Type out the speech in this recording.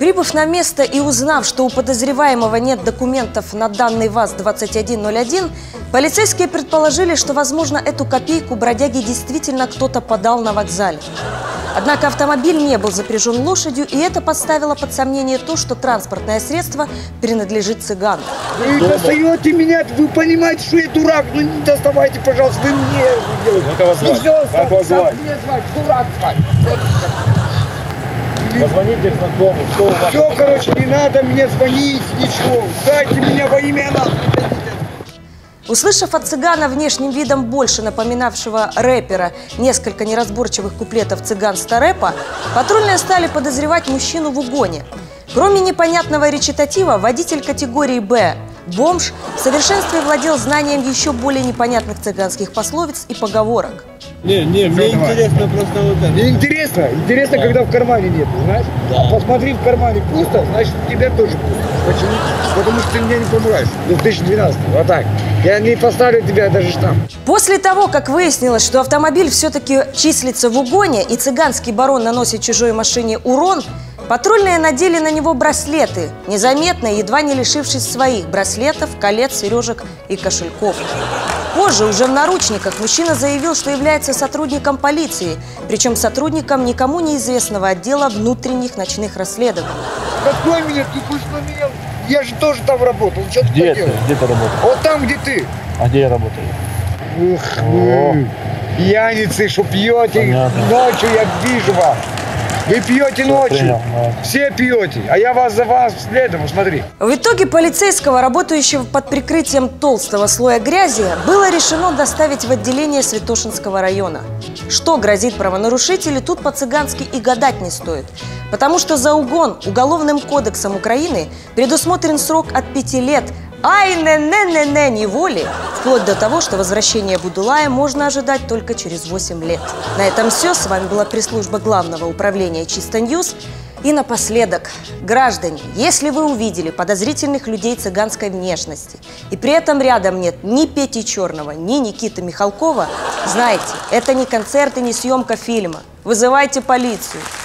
Прибыв на место и узнав, что у подозреваемого нет документов на данный ВАЗ-2101, полицейские предположили, что, возможно, эту копейку бродяги действительно кто-то подал на вокзале. Однако автомобиль не был запряжен лошадью, и это поставило под сомнение то, что транспортное средство принадлежит цыгану. Вы достаете меня, вы понимаете, что я дурак, ну не доставайте, пожалуйста, вы мне делаете. Как вас звать? Как вас звать? Меня звать, дурак звать. Позвоните знакомым, что у вас? Все, короче, не надо мне звонить, ничего. Дайте меня во имя Аллаха. Услышав от цыгана внешним видом больше напоминавшего рэпера несколько неразборчивых куплетов цыганского рэпа, патрульные стали подозревать мужчину в угоне. Кроме непонятного речитатива, водитель категории «Б» бомж в совершенстве владел знанием еще более непонятных цыганских пословиц и поговорок. Не, мне интересно просто вот это. Мне интересно, когда в кармане нет, знаешь? Да. А посмотри, в кармане пусто, значит, у тебя тоже пусто. Почему? Потому что ты меня не помогаешь. 2012, вот так. Я не поставлю тебя даже штамп. После того, как выяснилось, что автомобиль все-таки числится в угоне и цыганский барон наносит чужой машине урон, патрульные надели на него браслеты, незаметно, едва не лишившись своих браслетов, колец, сережек и кошельков. Позже, уже в наручниках, мужчина заявил, что является сотрудником полиции, причем сотрудником никому неизвестного отдела внутренних ночных расследований. Какой меня? Ты пусть на меня. Я же тоже там работал. Что Где ты? Где ты работаешь? Вот там, где ты. А где я работаю? Ух вы, пьяницы, что пьете. Понятно. Ночью я вижу вас. Вы пьете ночью. Принял, да. Все пьете. А я за вас следом, смотри. В итоге полицейского, работающего под прикрытием толстого слоя грязи, было решено доставить в отделение Святошинского района. Что грозит правонарушителю, тут по-цыгански и гадать не стоит. Потому что за угон Уголовным кодексом Украины предусмотрен срок от 5 лет, неволи, вплоть до того, что возвращение Будулая можно ожидать только через 8 лет. На этом все. С вами была пресс-служба Главного управления Чисто Ньюс. И напоследок, граждане, если вы увидели подозрительных людей цыганской внешности, и при этом рядом нет ни Пети Черного, ни Никиты Михалкова, знайте, это не концерт и не съемка фильма. Вызывайте полицию.